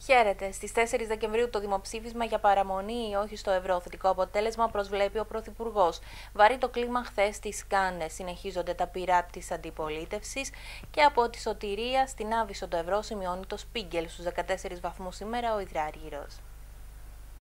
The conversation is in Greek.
Χαίρετε. Στις 4 Δεκεμβρίου το δημοψήφισμα για παραμονή ή όχι στο ευρώ. Θετικό αποτέλεσμα προσβλέπει ο Πρωθυπουργός. Βαρύ το κλίμα χθες στις Κάννες. Συνεχίζονται τα πυρά της αντιπολίτευσης και από τη Σωτηρία στην Άβυσσο το ευρώ σημειώνει το Σπίγκελ στους 14 βαθμούς σήμερα ο Ιδράργυρος.